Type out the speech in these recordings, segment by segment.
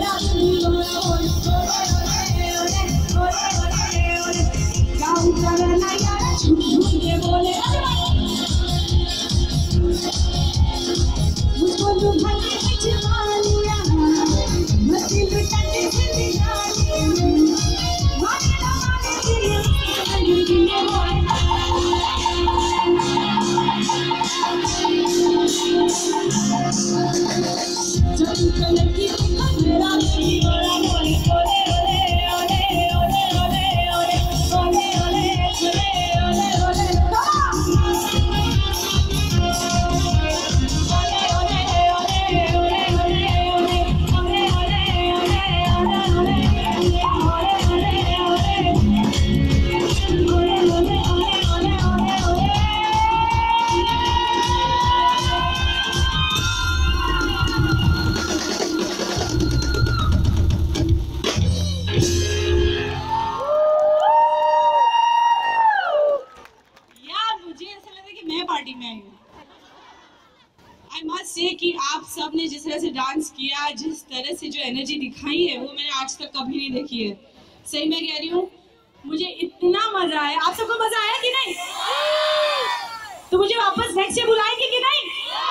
कि आप सब ने जिस तरह से डांस किया, जिस तरह से जो एनर्जी दिखाई है, वो मैंने आज तक कभी नहीं देखी है। सही मैं कह रही हूँ, मुझे इतना मजा आया। आप सबको मजा आया कि नहीं? तो मुझे वापस नेक्स्ट डे बुलाएंगे कि नहीं?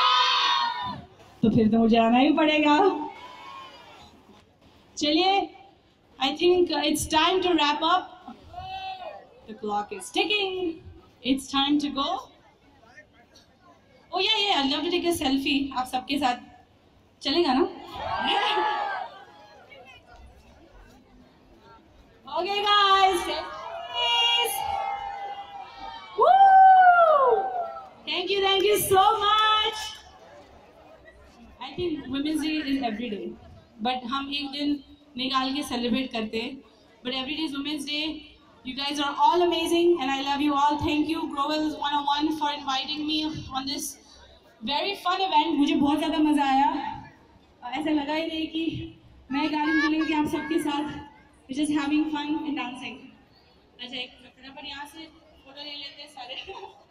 तो फिर तो मुझे आना ही पड़ेगा। चलिए, I think it's time to wrap up. The clock is ticking, it's time to go. Oh yeah, I'd love to take a selfie आप सबके साथ। चलेगा ना? Okay guys, selfies! Woo! Thank you so much. I think Women's Day is every day, but हम एक दिन निकाल के celebrate करते हैं। But every day is Women's Day. You guys are all amazing and I love you all. Thank you Growell's 101 for inviting me on this very fun event. मुझे बहुत ज़्यादा मज़ा आया। ऐसा लगा ही नहीं कि मैं गा रही हूँ कि आप सबके साथ just having fun and dancing. अच्छा, एक फटाफट यहाँ से फोटो ले लेते हैं सारे।